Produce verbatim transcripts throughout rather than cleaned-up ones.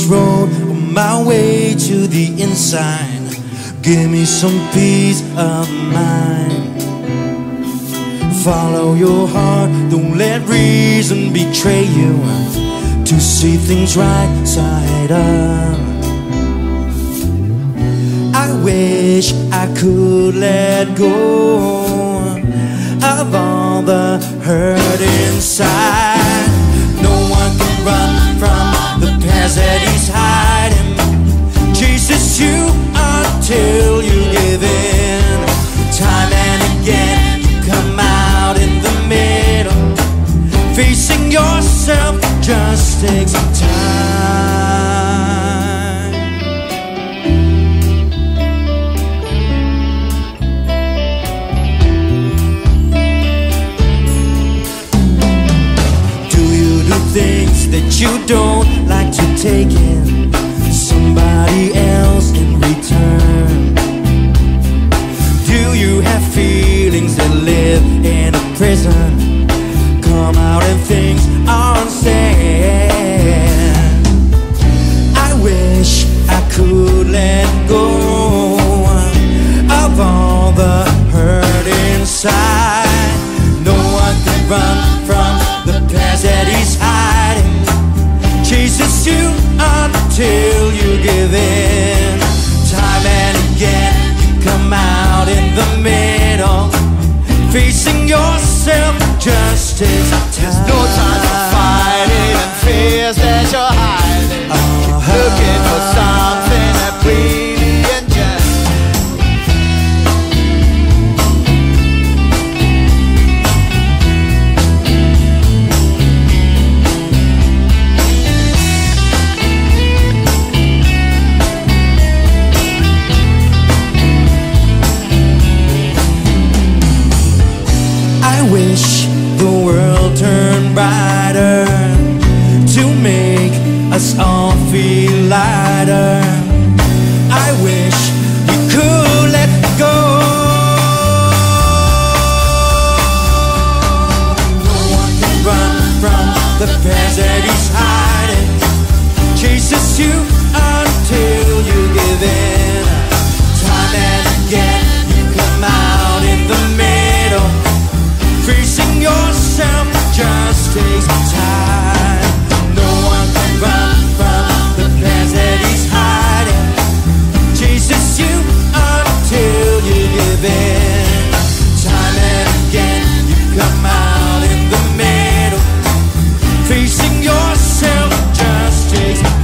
road on my way to the inside. Give me some peace of mind. Follow your heart, don't let reason betray you. To see things right side up. I wish I could let go of all the hurt inside. No one can run from the past that he's hiding. Chases you until you give in. Time and again you come out in the middle. Facing yourself just takes some time. Things that you don't like to take in somebody else in return. Do you have feelings that live in a prison? Come out and things aren't said. I wish I could let go of all the hurt inside. No one can run from the past that he's hiding. Chases you until you give in. Time and again you come out in the middle. Facing yourself just takes time. There's no time for fighting and fears that you're hiding. uh-huh. Keep looking for something that really enjoys. I wish the world turned brighter to make us all feel lighter. I wish we could let go. No one can run from the past that he's hiding. Chases you until you give in. Time and again you come out in the middle. Facing yourself just takes time. No one can run from the past that he's hiding. Chases you until you give in. Time and again you come out in the middle. Facing yourself just takes time.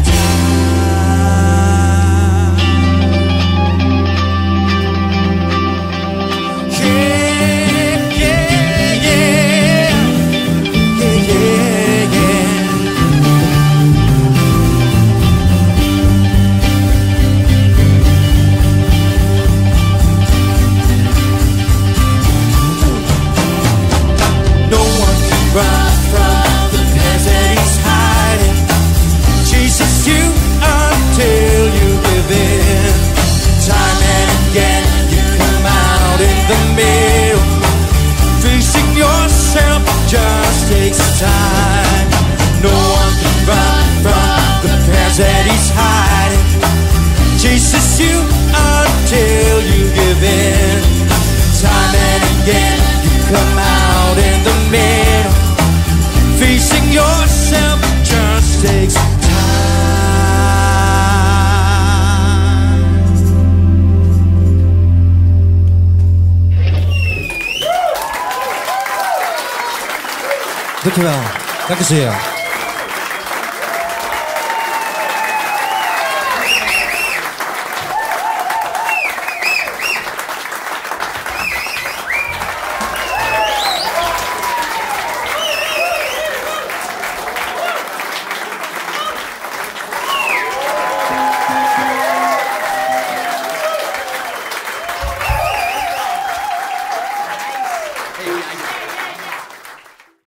Run from the past that he's hiding. Chases you until you give in. Time and again you come out in the middle. Facing yourself just takes time. No one can run from the past that he's hiding. Chases you until you give in. Time and again you come out in the middle. Facing yourself just takes time. Dankjewel. Dank u zeer.